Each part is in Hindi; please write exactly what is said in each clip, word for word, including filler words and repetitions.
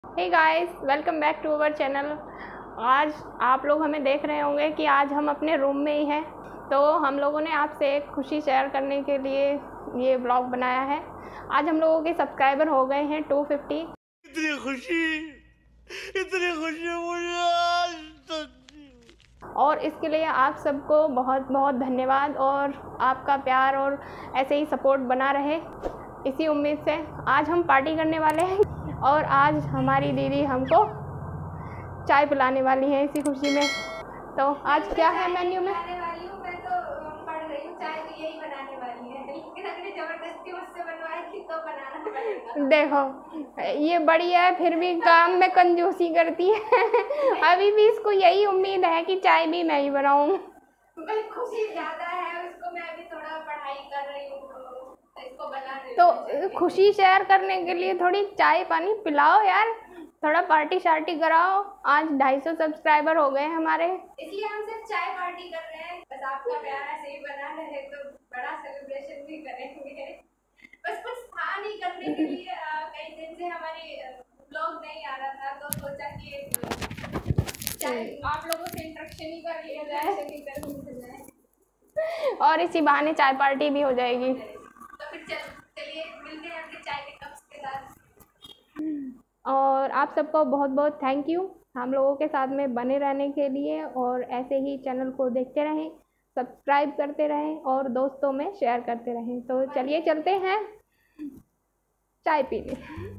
Hey guys, welcome back to our channel. आज आप लोग हमें देख रहे होंगे कि आज हम अपने रूम में ही हैं। तो हम लोगों ने आपसे एक खुशी शेयर करने के लिए ये ब्लॉग बनाया है। आज हम लोगों के सब्सक्राइबर हो गए हैं टू फिफ्टी। इतनी खुशी इतनी खुशी मुझे आज तक। और इसके लिए आप सबको बहुत बहुत धन्यवाद और आपका प्यार और ऐसे ही सपोर्ट बना रहे, इसी उम्मीद से आज हम पार्टी करने वाले हैं। और आज हमारी दीदी हमको चाय पिलाने वाली है इसी खुशी में। तो आज क्या है मेन्यू में? बनाने वाली हूँ मैं, तो पढ़ रही हूँ। चाय तो यही बनाने वाली है, लेकिन अगर जबरदस्ती मुझसे बनवाएगी तो बनाना पड़ेगा। देखो ये बड़ी है, फिर भी काम में कंजूसी करती है। अभी भी इसको यही उम्मीद है कि चाय भी मैं ही बनाऊँ। खुशी ज़्यादा है उसको, मैं अभी थोड़ा पढ़ाई कर रही हूँ तो इसको बना रही हूँ। तो खुशी शेयर करने के लिए थोड़ी चाय पानी पिलाओ यार, थोड़ा पार्टी शार्टी कराओ। आज ढाई सौ सब्सक्राइबर हो गए हमारे, इसलिए हम सिर्फ चाय पार्टी कर रहे हैं। बस आपका प्यार ऐसे ही बना रहे तो बड़ा सेलिब्रेशन भी करेंगे। बस कुछ था नहीं करने के लिए, कई दिन से हमारी ब्लॉग नहीं आ रहा था, तो सोचा कि चाहे आप लोगों से इंट्रैक्शन ही कर लिया जाए, कर लिया जाए और इसी बहाने चाय पार्टी भी हो जाएगी। तो फिर चल चलिए मिलते हैं आपके चाय के कप्स के साथ। और आप सबको बहुत बहुत थैंक यू हम लोगों के साथ में बने रहने के लिए, और ऐसे ही चैनल को देखते रहें, सब्सक्राइब करते रहें और दोस्तों में शेयर करते रहें। तो चलिए चलते हैं चाय पीने।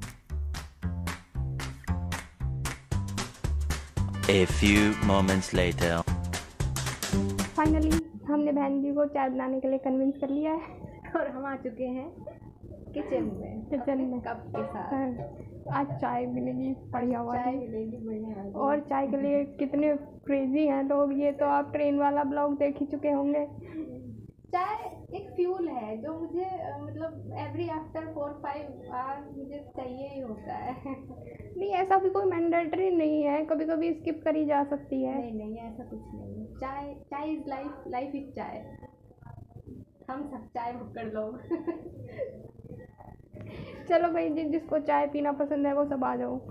A few moments later. Finally हमने बहन जी को चाय बनाने के लिए कन्विंस कर लिया है और हम आ चुके हैं किचन में, किचन में कप के साथ। हाँ, आज चाय मिलेगी बढ़िया चाय वाली। मिलेगी बढ़िया वाली। और चाय के लिए कितने क्रेजी हैं लोग, ये तो आप ट्रेन वाला ब्लॉग देख ही चुके होंगे। चाय एक फ्यूल है जो मुझे अ, मतलब every after four five hours मुझे चाहिए ही होता है। नहीं, ऐसा भी कोई मैंडेटरी नहीं है, कभी कभी स्किप करी जा सकती है। नहीं नहीं ऐसा कुछ नहीं है। चाय चाय इज लाइफ, लाइफ इज चाय। हम सब चाय भुक्कड़ लोग। चलो भाई, जिस जिसको चाय पीना पसंद है वो सब आ जाओ।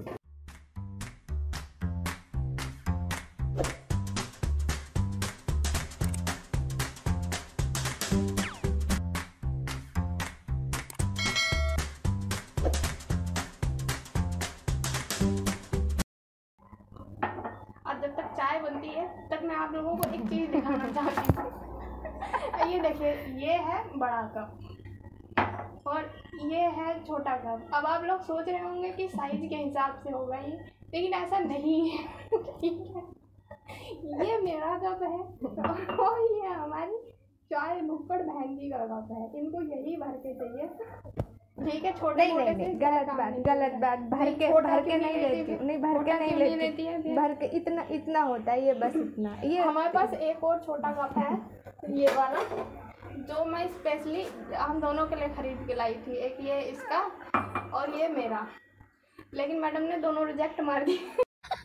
अब जब तक चाय बनती है तब तक मैं आप लोगों को एक चीज़ दिखाना चाहती हूँ। ये देखिए, ये है बड़ा कप और ये है छोटा कप। अब आप लोग सोच रहे होंगे कि साइज के हिसाब से होगा ये, लेकिन ऐसा नहीं है। ठीक है, ये मेरा कप है और ये हमारी चाय भुक्कड़ बहन जी का कप है। इनको यही भर के चाहिए। ठीक है, छोटे नहीं नहीं नहीं, गलत बात गलत बात। भर के भर के नहीं लेती, नहीं भर के नहीं लेती है। भर के इतना इतना होता है, ये बस इतना। ये हमारे पास एक और छोटा कप है, ये वाला, जो मैं स्पेशली हम दोनों के लिए खरीद के लाई थी। एक ये इसका और ये मेरा, लेकिन मैडम ने दोनों रिजेक्ट मार दिए।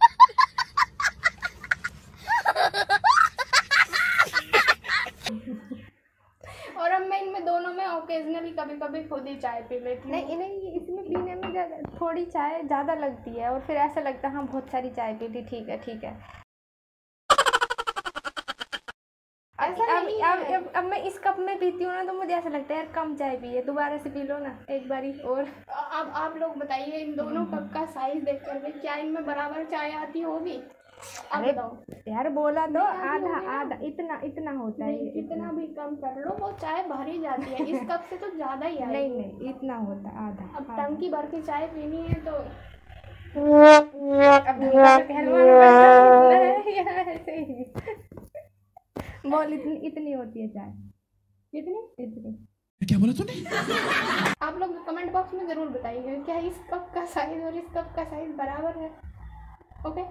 और अब मैं इनमें दोनों में ओकेजनली कभी कभी खुद ही चाय पी लेती हूँ। नहीं नहीं, इसमें पीने में ज़्यादा थोड़ी चाय ज़्यादा लगती है और फिर ऐसा लगता है हाँ बहुत सारी चाय पी ली। ठीक है ठीक है। ऐसा अब नहीं अब है। अब अब मैं इस कप में पीती हूँ ना, तो मुझे ऐसा लगता है यार कम चाय पी है, दोबारा से पी लो ना एक बारी और। अब आप लोग बताइए, इन दोनों कप का साइज देख कर भी क्या इनमें बराबर चाय आती होगी? अब अरे बताओ। यार बोला तो नहीं, आधी आधा होगी ना। आधा इतना इतना होता है, नहीं, ये कितना इतना। भी कम कर लो वो चाय भरी जाती है। इस कप से तो ज़्यादा ही आएगी। नहीं नहीं इतना होता है, आधा अब आधा। टंकी भर के चाय पीनी है तो अब ढंगा पे पहलवान बनना है या ऐसे ही? बोल इतनी इतनी होती है चाय। कितनी? इतनी। क्या बोला तूने? आप लोग कमेंट बॉक्स में ज़रूर बताइए क्या इस कप का साइज़ और इस कप का साइज़ बराबर है। ओके।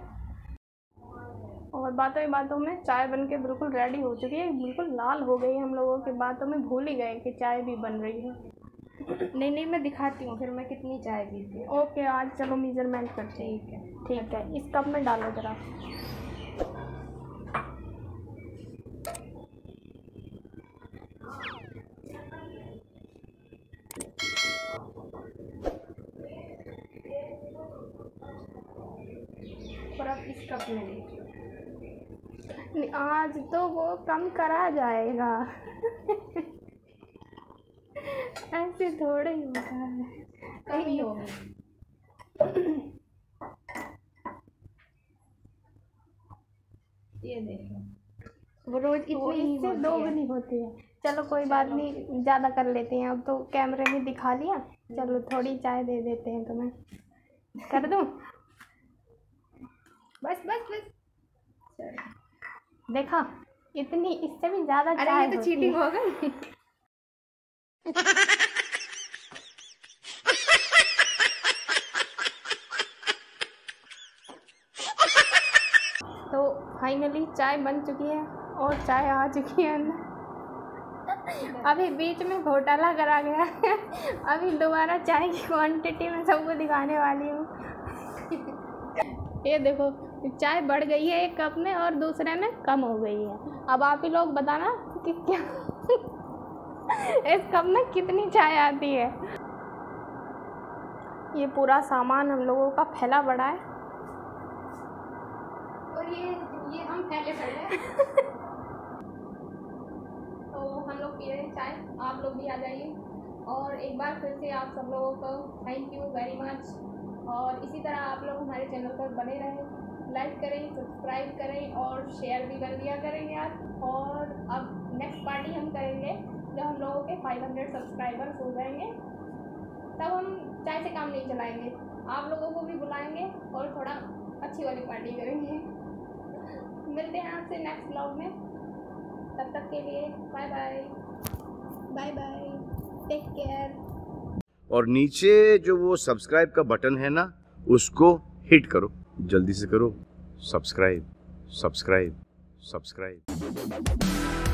और बातों ही बातों में चाय बन के बिल्कुल रेडी हो चुकी है, बिल्कुल लाल हो गई। हम लोगों की बातों में भूल ही गए कि चाय भी बन रही है। नहीं नहीं, मैं दिखाती हूँ फिर मैं कितनी चाय पीती हूँ। ओके, आज चलो मेजरमेंट करते हैं। ठीक है ठीक है, इस कप में डालो ज़रा। और अब इस कप में लीजिए। आज तो वो कम करा जाएगा। ऐसे थोड़ा ही होता है, कहीं होगा। ये देखो, वो रोज इतनी इससे दोगुनी होती है। चलो कोई बात नहीं, ज़्यादा कर लेते हैं। अब तो कैमरे में दिखा लिया, चलो थोड़ी चाय दे देते हैं तुम्हें। कर दूँ? बस बस बस, देखा इतनी, इससे भी ज़्यादा चाय। अरे ये तो चीटिंग हो गई। तो फाइनली चाय बन चुकी है और चाय आ चुकी है अंदर। अभी बीच में घोटाला करा गया है। अभी दोबारा चाय की क्वांटिटी में सबको दिखाने वाली हूँ। ये देखो, चाय बढ़ गई है एक कप में और दूसरे में कम हो गई है। अब आप ही लोग बताना कि क्या इस कप में कितनी चाय आती है। ये पूरा सामान हम लोगों का फैला पड़ा है और ये ये हम फैले पड़े हैं। तो हम लोग पी रहे हैं चाय, आप लोग भी आ जाइए। और एक बार फिर से आप सब लोगों को थैंक यू वेरी मच। और इसी तरह आप लोग हमारे चैनल पर बने रहें, लाइक करें, सब्सक्राइब करें और शेयर भी कर दिया करें यार। और अब नेक्स्ट पार्टी हम करेंगे जब हम लोगों के पाँच सौ सब्सक्राइबर्स हो जाएंगे, तब हम चाय से काम नहीं चलाएंगे, आप लोगों को भी बुलाएंगे और थोड़ा अच्छी वाली पार्टी करेंगे। मिलते हैं आपसे नेक्स्ट व्लॉग में, तब तक के लिए bye bye bye bye, take care. और नीचे जो वो सब्सक्राइब का बटन है ना, उसको हिट करो, जल्दी से करो। Subscribe subscribe subscribe.